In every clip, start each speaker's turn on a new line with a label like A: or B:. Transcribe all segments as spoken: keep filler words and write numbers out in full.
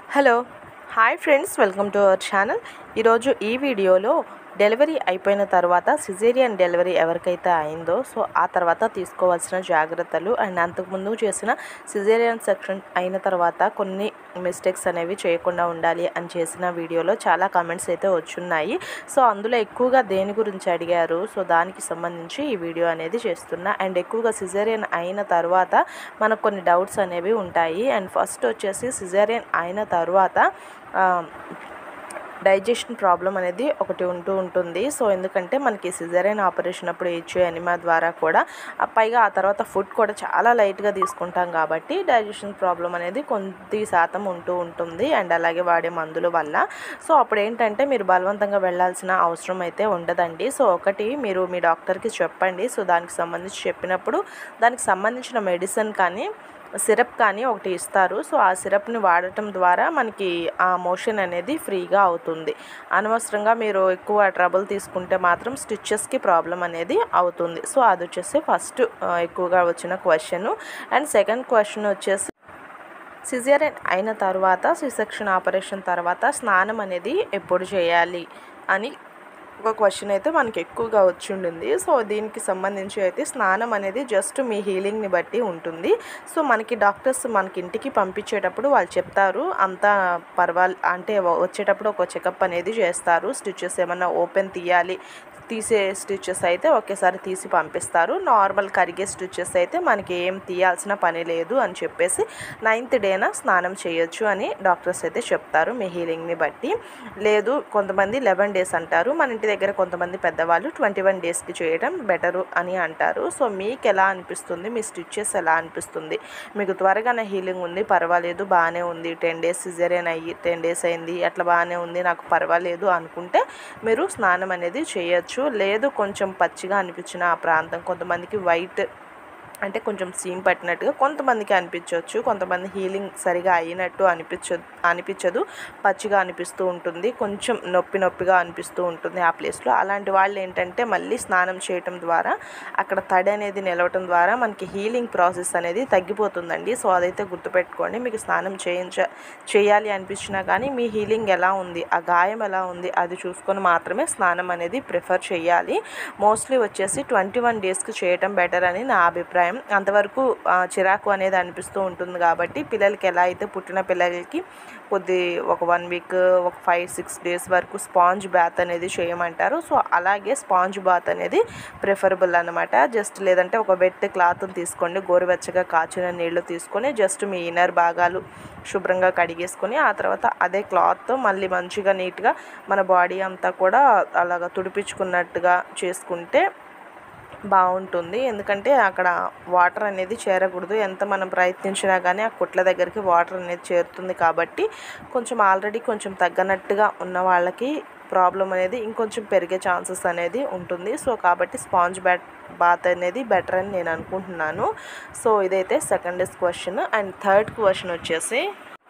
A: Hello hi friends, welcome to our channel. ఈరోజు ఈ వీడియోలో డెలివరీ అయిపోయిన తర్వాత సిజేరియన్ డెలివరీ ఎవరికైతే అయిందో సో ఆ తర్వాత తీసుకోవాల్సిన జాగ్రత్తలు అండ్ అంతకుముందు చేసిన సిజేరియన్ సెక్షన్ అయిన తర్వాత కొన్ని మిస్టేక్స్ అనేవి చేయకుండా ఉండాలి అని చేసిన వీడియోలో చాలా కామెంట్స్ అయితే వచ్చున్నాయి. సో అందులో ఎక్కువగా దేని గురించి అడిగారు, సో దానికి సంబంధించి ఈ వీడియో అనేది చేస్తున్నా. అండ్ ఎక్కువగా సిజేరియన్ అయిన తర్వాత మనకు కొన్ని డౌట్స్ అనేవి ఉంటాయి. అండ్ ఫస్ట్ వచ్చేసి సిజేరియన్ అయిన తర్వాత డైజెషన్ ప్రాబ్లం అనేది ఒకటి ఉంటూ ఉంటుంది. సో ఎందుకంటే మనకి సిజేరియన్ ఆపరేషన్ అప్పుడు ఇచ్చే ఎనిమా ద్వారా కూడా పైగా ఆ తర్వాత ఫుడ్ కూడా చాలా లైట్గా తీసుకుంటాం కాబట్టి డైజెషన్ ప్రాబ్లం అనేది కొద్ది శాతం ఉంటూ ఉంటుంది. అండ్ అలాగే వాడే మందుల వల్ల సో అప్పుడు ఏంటంటే మీరు బలవంతంగా వెళ్ళాల్సిన అవసరం అయితే ఉండదండి. సో ఒకటి మీరు మీ డాక్టర్కి చెప్పండి. సో దానికి సంబంధించి చెప్పినప్పుడు దానికి సంబంధించిన మెడిసిన్ కానీ సిరప్ కానీ ఒకటి ఇస్తారు. సో ఆ సిరప్ని వాడటం ద్వారా మనకి ఆ మోషన్ అనేది ఫ్రీగా అవుతుంది. అనవసరంగా మీరు ఎక్కువ ట్రబుల్ తీసుకుంటే మాత్రం స్టిచెస్కి ప్రాబ్లం అనేది అవుతుంది. సో అది వచ్చేసి ఫస్ట్ ఎక్కువగా వచ్చిన క్వశ్చన్. అండ్ సెకండ్ క్వశ్చన్ వచ్చేసి సిజేరియన్ అయిన తర్వాత సి సెక్షన్ ఆపరేషన్ తర్వాత స్నానం అనేది ఎప్పుడు చేయాలి అని ఒక క్వశ్చన్ అయితే మనకి ఎక్కువగా వచ్చి ఉండింది. సో దీనికి సంబంధించి అయితే స్నానం అనేది జస్ట్ మీ హీలింగ్ని బట్టి ఉంటుంది. సో మనకి డాక్టర్స్ మనకి ఇంటికి పంపించేటప్పుడు వాళ్ళు చెప్తారు అంతా పర్వాలే, అంటే వచ్చేటప్పుడు ఒక చెకప్ అనేది చేస్తారు. స్టిచెస్ ఏమన్నా ఓపెన్ తీయాలి, తీసే స్టిచెస్ అయితే ఒకేసారి తీసి పంపిస్తారు. నార్మల్ కరిగే స్టిచెస్ అయితే మనకి ఏం తీయాల్సిన పని లేదు అని చెప్పేసి నైన్త్ డేన స్నానం చేయొచ్చు అని డాక్టర్స్ అయితే చెప్తారు మీ హీలింగ్ని బట్టి. లేదు కొంతమంది లెవెన్ డేస్ అంటారు, మన ఇంటి దగ్గర కొంతమంది పెద్దవాళ్ళు ట్వంటీ వన్ డేస్కి చేయడం బెటరు అని అంటారు. సో మీకు ఎలా అనిపిస్తుంది, మీ స్టిచెస్ ఎలా అనిపిస్తుంది, మీకు త్వరగానే హీలింగ్ ఉంది పర్వాలేదు బాగానే ఉంది, టెన్ డేస్ సిజేరియన్ అయ్యి టెన్ డేస్ అయింది అట్లా బాగానే ఉంది నాకు పర్వాలేదు అనుకుంటే మీరు స్నానం అనేది చేయొచ్చు. లేదు కొంచెం పచ్చిగా అనిపించిన ఆ ప్రాంతం, కొంతమందికి వైట్ అంటే కొంచెం సీమ్ పట్టినట్టుగా కొంతమందికి అనిపించవచ్చు, కొంతమంది హీలింగ్ సరిగా అయినట్టు అనిపించదు అనిపించదు పచ్చిగా అనిపిస్తూ ఉంటుంది, కొంచెం నొప్పి నొప్పిగా అనిపిస్తూ ఉంటుంది ఆ ప్లేస్లో. అలాంటి వాళ్ళు ఏంటంటే మళ్ళీ స్నానం చేయటం ద్వారా అక్కడ తడి అనేది నిలవటం ద్వారా మనకి హీలింగ్ ప్రాసెస్ అనేది తగ్గిపోతుందండి. సో అదైతే గుర్తుపెట్టుకోండి. మీకు స్నానం చేయించ చేయాలి అనిపించినా కానీ మీ హీలింగ్ ఎలా ఉంది, ఆ గాయం ఎలా ఉంది అది చూసుకొని మాత్రమే స్నానం అనేది ప్రిఫర్ చేయాలి. మోస్ట్లీ వచ్చేసి ట్వంటీ వన్ డేస్కి చేయటం బెటర్ అని నా అభిప్రాయం. అంతవరకు చిరాకు అనేది అనిపిస్తూ ఉంటుంది కాబట్టి పిల్లలకి ఎలా అయితే పుట్టిన పిల్లలకి కొద్ది ఒక వన్ వీక్ ఒక ఫైవ్ సిక్స్ డేస్ వరకు స్పాంజ్ బాత్ అనేది చేయమంటారు. సో అలాగే స్పాంజ్ బాత్ అనేది ప్రిఫరబుల్ అనమాట. జస్ట్ లేదంటే ఒక వెట్ క్లాత్ని తీసుకోండి, గోరువెచ్చగా కాచిన నీళ్లు తీసుకొని జస్ట్ మీ ఇన్నర్ భాగాలు శుభ్రంగా కడిగేసుకొని ఆ తర్వాత అదే క్లాత్తో మళ్ళీ మంచిగా నీట్గా మన బాడీ అంతా కూడా అలాగా తుడిపించుకున్నట్టుగా చేసుకుంటే బాగుంటుంది. ఎందుకంటే అక్కడ వాటర్ అనేది చేరకూడదు, ఎంత మనం ప్రయత్నించినా కానీ ఆ కుట్ల దగ్గరికి వాటర్ అనేది చేరుతుంది కాబట్టి కొంచెం ఆల్రెడీ కొంచెం తగ్గనట్టుగా ఉన్న వాళ్ళకి ప్రాబ్లం అనేది ఇంకొంచెం పెరిగే ఛాన్సెస్ అనేది ఉంటుంది. సో కాబట్టి స్పాంజ్ బ్యాట్ బాత్ అనేది బెటర్ అని నేను అనుకుంటున్నాను. సో ఇదైతే second question. And third question వచ్చేసి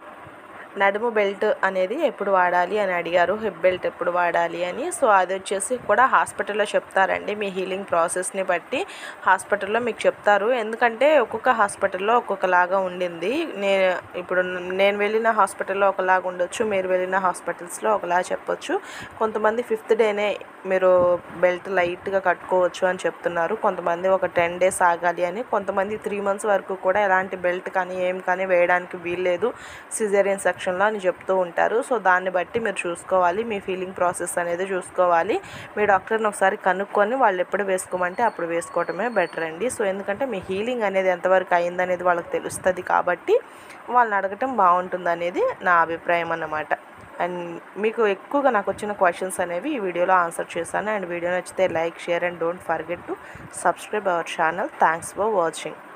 A: నడుము బెల్ట్ అనేది ఎప్పుడు వాడాలి అని అడిగారు, హిప్ బెల్ట్ ఎప్పుడు వాడాలి అని. సో అది వచ్చేసి కూడా హాస్పిటల్లో చెప్తారండి, మీ హీలింగ్ ప్రాసెస్ని బట్టి హాస్పిటల్లో మీకు చెప్తారు. ఎందుకంటే ఒక్కొక్క హాస్పిటల్లో ఒక్కొక్కలాగా ఉండింది. నేను ఇప్పుడు నేను వెళ్ళిన హాస్పిటల్లో ఒకలాగా ఉండొచ్చు, మీరు వెళ్ళిన హాస్పిటల్స్లో ఒకలా చెప్పొచ్చు. కొంతమంది ఫిఫ్త్ డేనే మీరు బెల్ట్ లైట్గా కట్టుకోవచ్చు అని చెప్తున్నారు, కొంతమంది ఒక టెన్ డేస్ ఆగాలి అని, కొంతమంది త్రీ మంత్స్ వరకు కూడా ఎలాంటి బెల్ట్ కానీ ఏం కానీ వేయడానికి వీల్లేదు సిజేరియన్ సెక్షన్ అని చెప్తూ ఉంటారు. సో దాన్ని బట్టి మీరు చూసుకోవాలి, మీ ఫీలింగ్ ప్రాసెస్ అనేది చూసుకోవాలి. మీ డాక్టర్ని ఒకసారి కనుక్కొని వాళ్ళు ఎప్పుడు వేసుకోమంటే అప్పుడు వేసుకోవటమే బెటర్ అండి. సో ఎందుకంటే మీ హీలింగ్ అనేది ఎంతవరకు అయిందనేది వాళ్ళకి తెలుస్తుంది కాబట్టి వాళ్ళని అడగటం బాగుంటుంది అనేది నా అభిప్రాయం అన్నమాట. అండ్ మీకు ఎక్కువగా నాకు వచ్చిన క్వశ్చన్స్ అనేవి ఈ వీడియోలో ఆన్సర్ చేశాను. అండ్ వీడియో నచ్చితే like, share and don't forget to subscribe our channel. Thanks for watching.